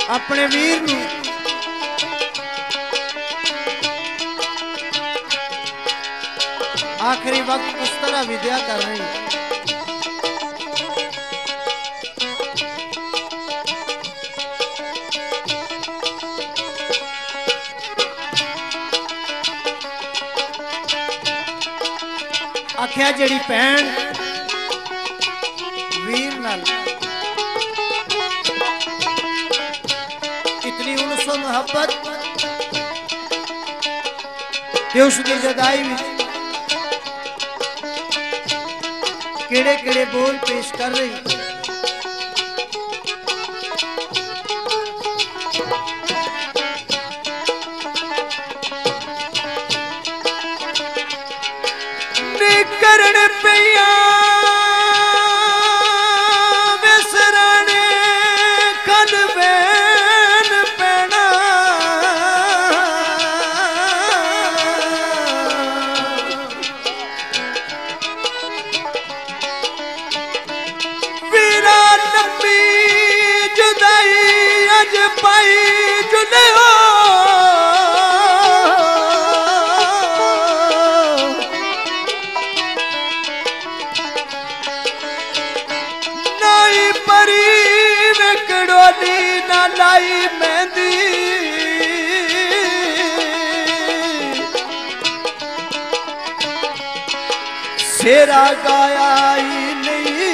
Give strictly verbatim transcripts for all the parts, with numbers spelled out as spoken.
अपने वीर नू आखिरी वक्त उस तरह विद्या कर रही है। आख्या जेड़ी भैन वीर नाल इतनी उनसो मोहब्बत उसकी जदाई में केड़े केड़े बोल पेश कर रही। करने पिया विसरने कल बैन पैना वीरा लंबी जुदाई अज पाई जुले हो ना लाई मेहंदी शेरा गाया ही नहीं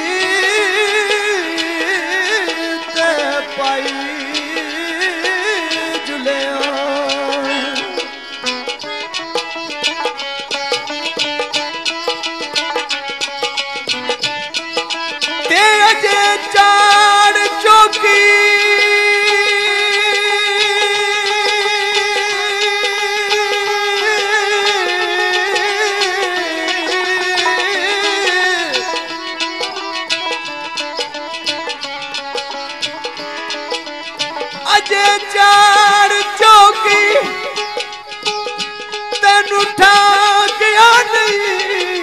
ते पाई जुले ते अजे चार चौकी अजे चार चौकी तेन उठा गया नहीं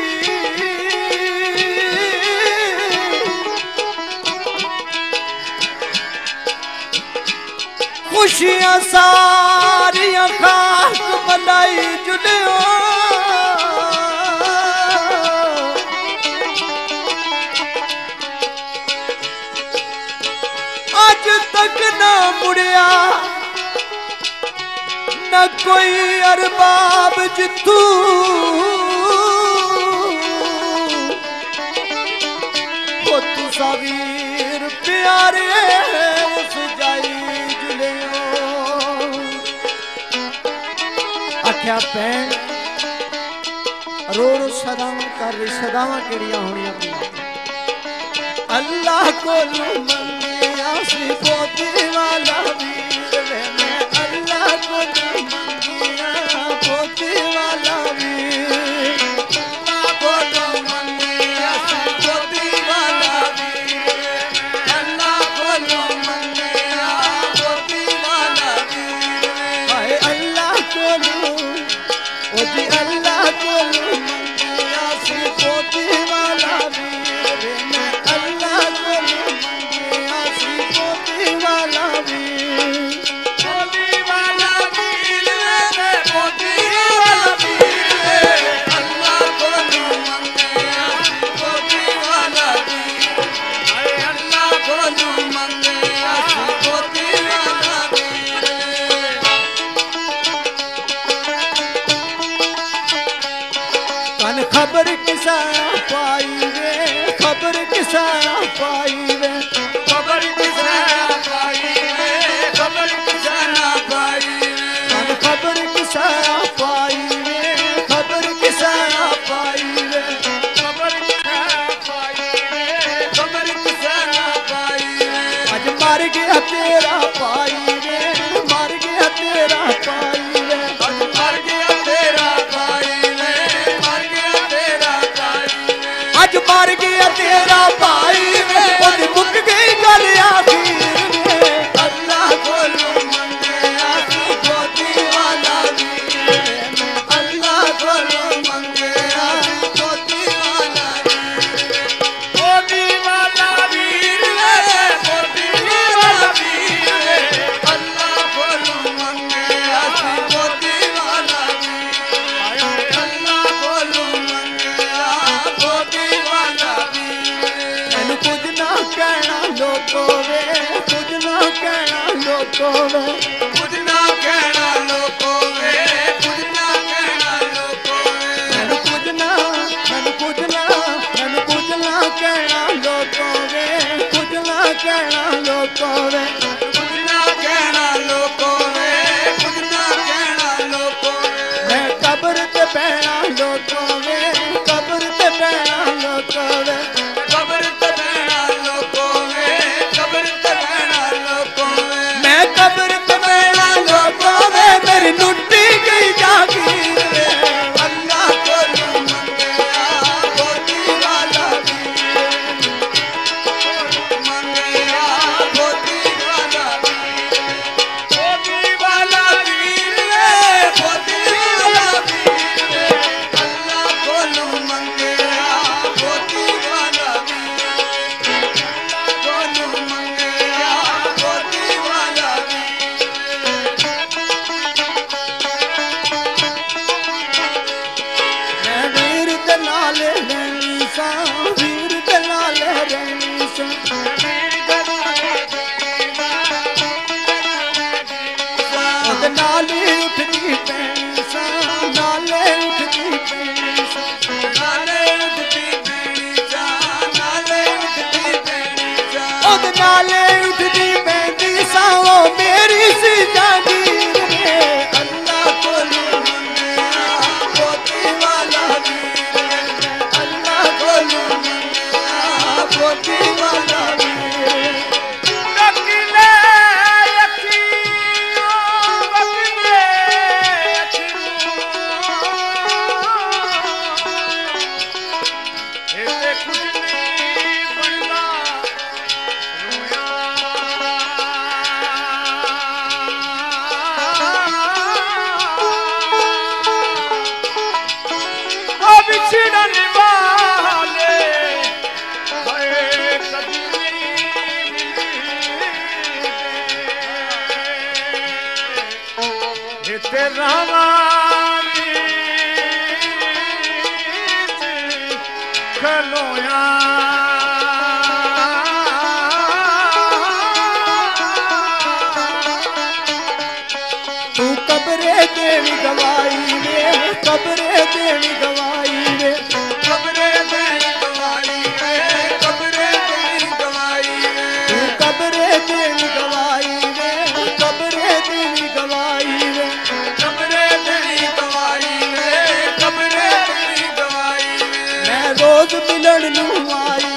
खुशियां सारियां खाक मनाई जुलियो अज तक ना मुड़िया न कोई अरबाब जितू वो तू सवीर प्यारे उस जाई जुलियो। आख्या भैन रो रो सदावां कर रही सदावां केड़ियां होनियां अल्लाह को मंगिया सी पोती वाला वीर वे मैं अल्लाह को मंगिया पोती वाला वीर अल्लाह को मंगिया सी पोती वाला वीर अल्लाह को मंगिया पोती वाला वीर हाय अल्लाह को ओ जी अल्लाह को मंगिया सी पोती वाला वीर मैं अल्लाह को मंगिया सी पोती वाला वीर पोती वाला वीर रे पोती वाला वीर अल्लाह को मंगिया सी पोती वाला वीर हाय अल्लाह को मंगिया सी पोती वाला वीर। कन खबर किसा पाई वे खबर किसा पाई वे खबर किसा पाई वे खबर किसा ना पाई कन खबर किसा पाई वे खबर किसा पाई वे खबर किसा पाई वे खबर किसा ना पाई अज मर गया तेरा पाई वे मर गया तेरा पाई वे अज मर गया तेरा पाई वे मर गया तेरा पाई अज मर गया तेरा पाई वे ओदी मुक गई गल आखिर में अल्लाह को मंगिया सी पोती वाला वीर मैं अल्लाह को मंगिया सी पोती वाला वीर पोती वाला वीर पोती वाला वीर लोको वे कुछ ना कहना लोको वे कुछ ना कहना लोको वे मैनू कुछ ना मैनू कुछ ना मैनू कुछ ना कहना लोको वे कुछ ना कहना लोको वे कुछ ना कहना लोको वे कुछ ना कहना लोको वे मैं कब्र ते पैना लोको वे कब्र ते पैना लोको वे कब्र ते पैना लोको वे कब्र ते पैना लोको वे मैं कब्र ते पैना लोको वे मेरी लुटी गई जागीर वे अल्लाह को मंगया गोदी वाला वीर मंगया गोदी वाला गोदी वाला वीर गोदी वाला वीर अल्लाह को मंगया गोदी वाला वीर को मंगया गोदी वाला मैं वीर दे नाल रहनी सा वीर दे नाल रहनी सा ओदे नाल उठदी पैनी सा नाले उठदी पैनी सा नाले उठदी पैनी सा नाले उठदी पैनी सा ओदे नाले उठदी पैनी सा ओ मेरी सी जागीर रे अल्लाह को मंगया गोदी वाला वीर अल्लाह को मंगया गोदी वाला वीर नकीले यकीनो वक्ते इते कुछ नहीं बनदा रोया ओ बिछड़न वाले हाय कभी मिले इते रावानी खलोया तू कब्रे देवी गवाई वे कब्रे देवी गवाई वे कब्रे देवी गवाई वे कब्रे देवी गवाई वे तू कब्रे देवी गवाई वे कब्रे देवी गवाई वे कब्रे देवी गवाई वे कब्रे देवी गवाई वे मैं रोज मिलन नू आई